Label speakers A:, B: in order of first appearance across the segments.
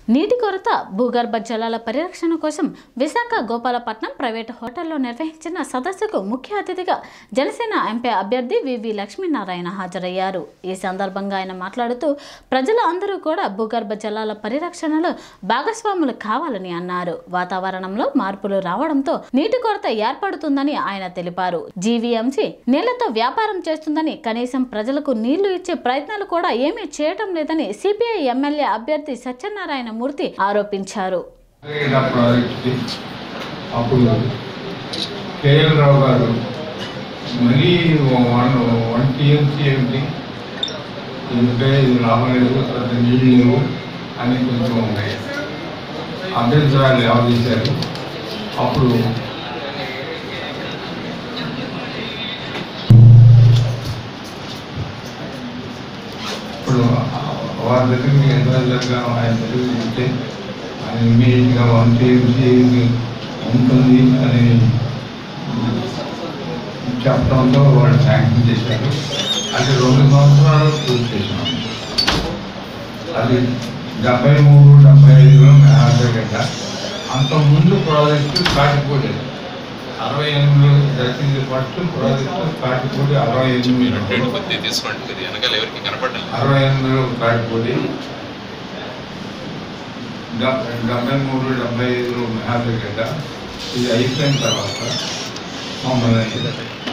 A: నీటి కొరత భూగర్భ జలాల పరిరక్షణ కోసం విశాఖ గోపాలపట్నం ప్రైవేట్ హోటల్లో నిర్వహించిన సదస్సుకు ముఖ్య అతిథిగా జనసేన ఎంపీ అభ్యర్థి వివి లక్ష్మీనారాయణ హాజరయ్యారు. ఈ సందర్భంగా ఆయన మాట్లాడుతూ ప్రజలు అందరూ కూడా భూగర్భ జలాల పరిరక్షణలో భాగస్వాములు కావాలని అన్నారు. వాతావరణంలో మార్పులు రావడంతో నీటి కొరత ఏర్పడుతుందని ఆయన తెలిపారు. జీవీఎంసీ నీళ్లతో వ్యాపారం చేస్తుందని, కనీసం ప్రజలకు నీళ్లు ఇచ్చే ప్రయత్నాలు కూడా ఏమీ చేయటం లేదని సిపిఐ ఎమ్మెల్యే అభ్యర్థి సత్యనారాయణ మూర్తి ఆరోపించారు.
B: అభ్యంతరాలు ఎవరు చేశారు. అప్పుడు వారి దగ్గరికి ఎదురుగా ఆయన తెలియజేస్తే ఆయన ఇమీడియట్గా 1 TMC ఉంటుంది అని చెప్పడంతో వాళ్ళు శాంక్షన్ చేశారు. అది 2 సంవత్సరాలు పూర్తి చేసినాం. అది 73-75లో మేఘాగడ్డ. అంతకుముందు ప్రాజెక్టు కాటిపోలేదు. 68 దర్శించి ఫస్ట్ ప్రాజెక్టు కాటిపోయి 68లో కాటిపోయి 73-75లో మేఘాగడ్డ. ఇది అయిపోయిన తర్వాత మమ్మల్ని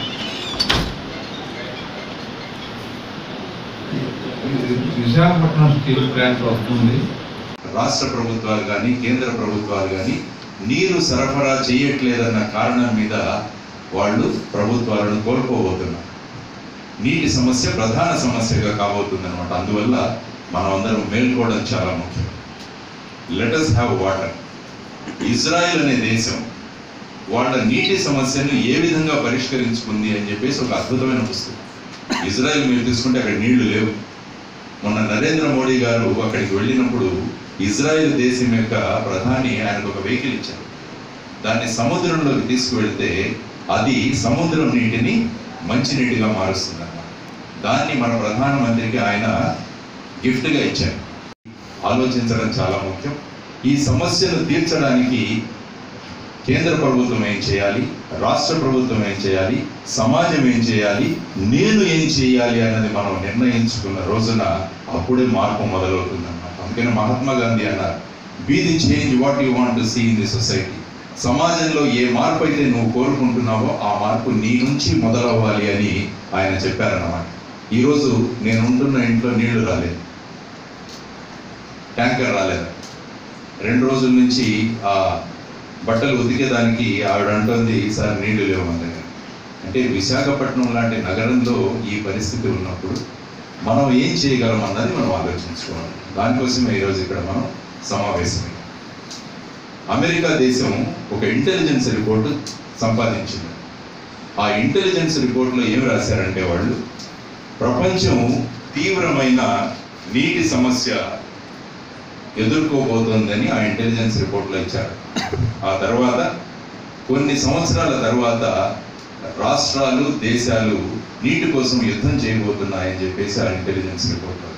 B: విశాఖపట్నం స్టీల్ ప్లాంట్ వస్తుంది.
C: రాష్ట్ర ప్రభుత్వాలు కానీ కేంద్ర ప్రభుత్వాలు కానీ నీరు సరఫరా చేయట్లేదన్న కారణం మీద వాళ్ళు ప్రభుత్వాలను కోల్పోబోతున్నారు. నీటి సమస్య ప్రధాన సమస్యగా కాబోతుందన్నమాట. అందువల్ల మనం అందరం మేల్కోవడం చాలా ముఖ్యం. Let us have water. Israel అనే దేశం వాళ్ళ నీటి సమస్యను ఏ విధంగా పరిష్కరించుకుంది అని చెప్పేసి ఒక అద్భుతమైన పుస్తకం. ఇజ్రాయెల్ మీరు తీసుకుంటే అక్కడ నీళ్లు లేవు. మొన్న నరేంద్ర మోడీ గారు అక్కడికి వెళ్ళినప్పుడు ఇజ్రాయెల్ దేశం యొక్క ప్రధాని ఆయనకు ఒక వెహికల్ ఇచ్చారు. దాన్ని సముద్రంలోకి తీసుకువెళ్తే అది సముద్రం నీటిని మంచినీటిగా మారుస్తుంది అన్నమాట. దాన్ని మన ప్రధానమంత్రికి ఆయన గిఫ్ట్గా ఇచ్చారు. ఆలోచించడం చాలా ముఖ్యం. ఈ సమస్యను తీర్చడానికి కేంద్ర ప్రభుత్వం ఏం చేయాలి, రాష్ట్ర ప్రభుత్వం ఏం చేయాలి, సమాజం ఏం చేయాలి, నేను ఏం చేయాలి అన్నది మనం నిర్ణయించుకున్న రోజున అప్పుడే మార్పు మొదలవుతుంది అన్నమాట. అందుకని మహాత్మా గాంధీ అన్నారు, be the change what you want to see in the society. సమాజంలో ఏ మార్పు అయితే నువ్వు కోరుకుంటున్నావో ఆ మార్పు నీ నుంచి మొదలవ్వాలి అని ఆయన చెప్పారన్నమాట. ఈరోజు నేను ఉంటున్న ఇంట్లో నీళ్లు రాలేదు, ట్యాంకర్ రాలేదు. 2 రోజుల నుంచి ఆ బట్టలు ఉతికేదానికి ఆవిడ అంటుంది, సార్ నీళ్లు లేవు మన దగ్గర. అంటే విశాఖపట్నం లాంటి నగరంలో ఈ పరిస్థితి ఉన్నప్పుడు మనం ఏం చేయగలం అన్నది మనం ఆలోచించుకోవాలి. దానికోసమే ఈరోజు ఇక్కడ మనం సమావేశమై అమెరికా దేశం ఒక ఇంటెలిజెన్స్ రిపోర్టు సంపాదించింది. ఆ ఇంటెలిజెన్స్ రిపోర్ట్లో ఏం రాశారంటే వాళ్ళు ప్రపంచం తీవ్రమైన నీటి సమస్య ఎదుర్కోబోతోందని ఆ ఇంటెలిజెన్స్ రిపోర్ట్లో ఇచ్చారు. ఆ తర్వాత కొన్ని సంవత్సరాల తర్వాత రాష్ట్రాలు దేశాలు నీటి కోసం యుద్ధం చేయబోతున్నాయని చెప్పేసి ఆ ఇంటెలిజెన్స్ రిపోర్ట్లో